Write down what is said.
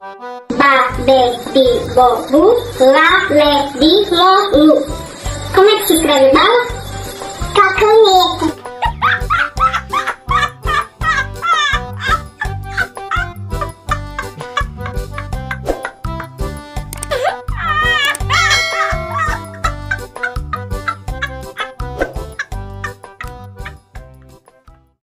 Ba, be, bi, bo, bu, la, le, di, lo, lu. Como é que se escreve bala?